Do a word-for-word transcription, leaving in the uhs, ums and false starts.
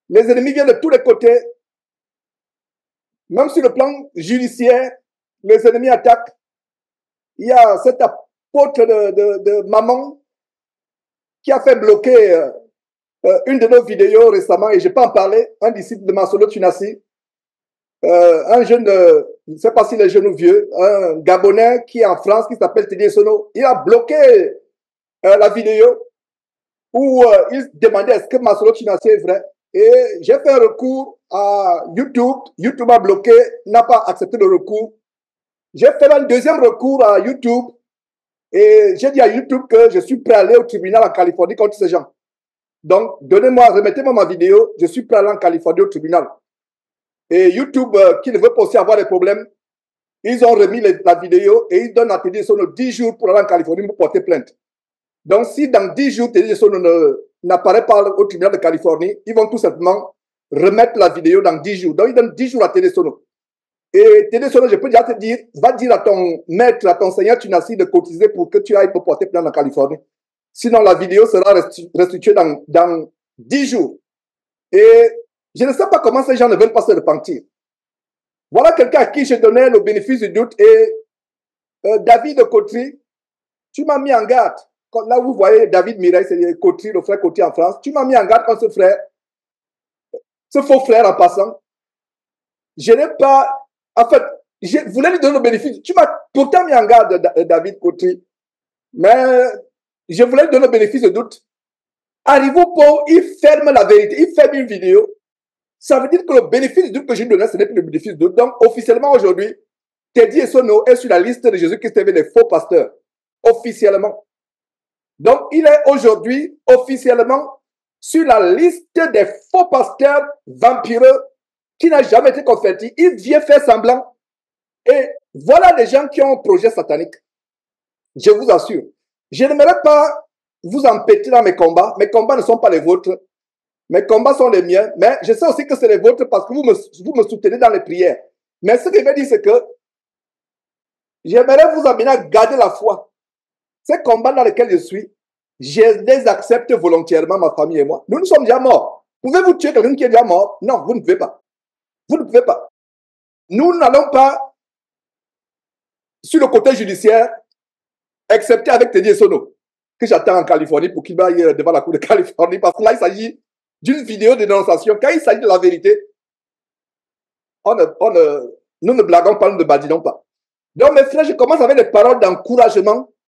Les ennemis viennent de tous les côtés. Même sur le plan judiciaire, les ennemis attaquent. Il y a cet apôtre de, de, de maman qui a fait bloquer euh, une de nos vidéos récemment, et je peux en parler, un disciple de Masolo Tunasi, euh, un jeune, euh, je ne sais pas s'il est jeune ou vieux, un Gabonais qui est en France, qui s'appelle Teddy Sono, il a bloqué euh, la vidéo où euh, il demandait est-ce que Masolo Tunasi est vrai. Et j'ai fait un recours à YouTube. YouTube a bloqué, n'a pas accepté le recours. J'ai fait un deuxième recours à YouTube et j'ai dit à YouTube que je suis prêt à aller au tribunal en Californie contre ces gens. Donc, donnez-moi, remettez-moi ma vidéo, je suis prêt à aller en Californie au tribunal. Et YouTube, euh, qui ne veut pas aussi avoir des problèmes, ils ont remis les, la vidéo et ils donnent à Teddy Sono dix jours pour aller en Californie pour porter plainte. Donc, si dans dix jours, Teddy Sono n'apparaît pas au tribunal de Californie, ils vont tout simplement remettre la vidéo dans dix jours. Donc, ils donnent dix jours à Teddy Sono. Et Teddy Sono, je peux déjà te dire, va dire à ton maître, à ton seigneur Tunasi de cotiser pour que tu ailles pour porter plainte en Californie. Sinon, la vidéo sera restituée dans, dans dix jours. Et je ne sais pas comment ces gens ne veulent pas se repentir. Voilà quelqu'un à qui je donnais le bénéfice du doute. Et euh, David Kotri, tu m'as mis en garde. Là où vous voyez David Mireille, c'est Kotri, le frère Kotri en France. Tu m'as mis en garde contre ce frère, ce faux frère en passant. Je n'ai pas... En fait, je voulais lui donner le bénéfice. Tu m'as pourtant mis en garde, David Kotri. Mais je voulais lui donner le bénéfice du doute. Arrive au point où il ferme la vérité. Il ferme une vidéo. Ça veut dire que le bénéfice du doute que je lui donnais, ce n'est plus le bénéfice du doute. Donc, officiellement, aujourd'hui, Teddy Sono est sur la liste de Jésus-Christ avec les faux pasteurs. Officiellement. Donc, il est aujourd'hui officiellement sur la liste des faux pasteurs vampireux qui n'a jamais été converti. Il vient faire semblant. Et voilà les gens qui ont un projet satanique. Je vous assure. Je n'aimerais pas vous empêter dans mes combats. Mes combats ne sont pas les vôtres. Mes combats sont les miens. Mais je sais aussi que c'est les vôtres parce que vous me, vous me soutenez dans les prières. Mais ce que je veux dire, c'est que j'aimerais vous amener à garder la foi. Ces combats dans lesquels je suis, je les accepte volontairement, ma famille et moi. Nous, nous sommes déjà morts. Pouvez-vous tuer quelqu'un qui est déjà mort? Non, vous ne pouvez pas. Vous ne pouvez pas. Nous n'allons pas sur le côté judiciaire, excepté avec Teddy Sono, que j'attends en Californie pour qu'il aille devant la cour de Californie, parce que là, il s'agit d'une vidéo de dénonciation. Quand il s'agit de la vérité, on ne, on ne, nous ne blaguons pas, nous ne badinons pas. Donc, mes frères, je commence avec des paroles d'encouragement